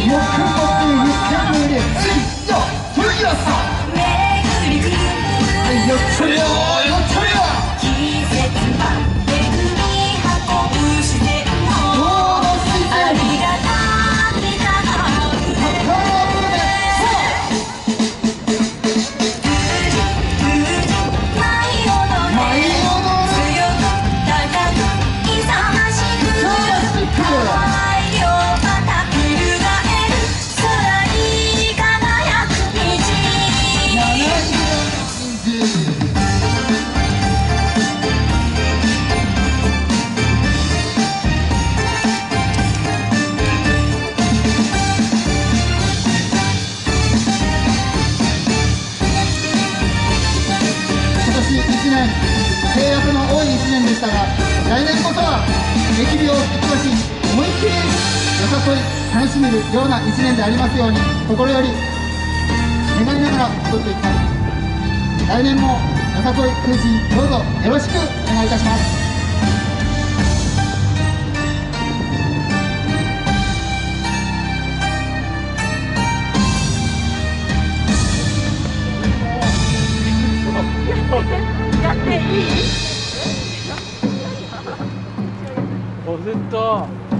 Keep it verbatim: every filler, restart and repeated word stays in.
制約の多いいちねんでしたが、来年こそは疫病を吹き飛ばし、思いっきりよさこい楽しめるようないちねんでありますように、心より願いながら踊っていきます。来年もよさこい空人、どうぞよろしくお願いいたします。 やっていい？ 忘れた。